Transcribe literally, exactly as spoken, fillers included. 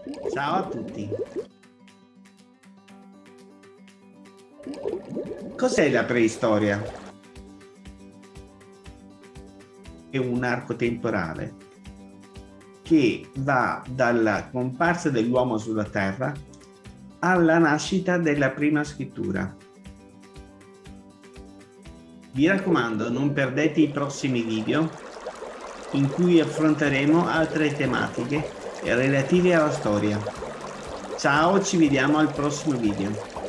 Ciao a tutti. Cos'è la preistoria? È un arco temporale che va dalla comparsa dell'uomo sulla Terra alla nascita della prima scrittura. Vi raccomando, non perdete i prossimi video in cui affronteremo altre tematiche relative alla storia. Ciao, ci vediamo al prossimo video.